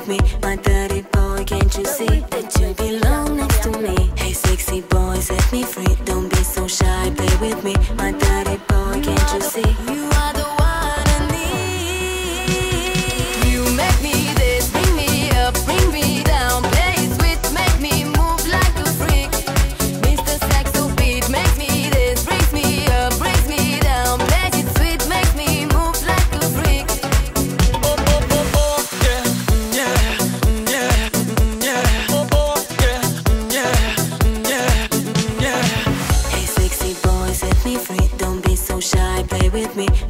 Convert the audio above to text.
me, my dirty boy, can't you see that you belong next to me? Hey sexy boy, set me free, don't be so shy, play with me, my dirty boy, can't you see? You are the one I need. You make me this, bring me up, bring me down, play it sweet, make me move like a freak. Mr. Saxo beat makes me this, brings me up, brings me down, play it sweet, makes me move like a freak. Oh, oh, oh, oh, yeah, yeah, yeah, yeah. Oh, oh, yeah, yeah, yeah, yeah. Hey sexy boy, set me free, don't be so shy, play with me,